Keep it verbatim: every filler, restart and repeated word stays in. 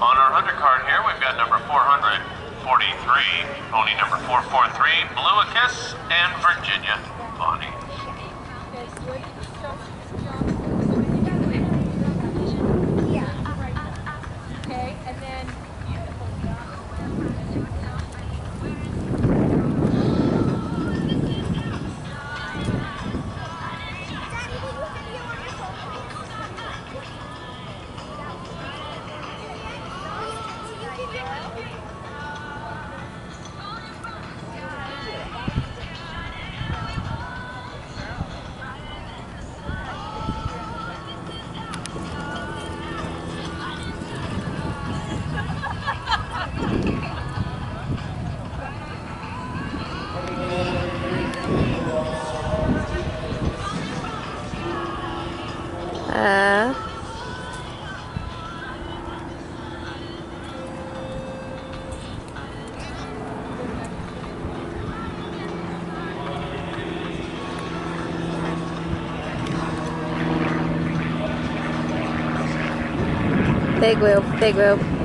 On our undercard here, we've got number four hundred forty-three, pony number four forty-three, Blue a Kiss, and Virginia Bonnie. Okay, and then Uh, big wheel, big wheel.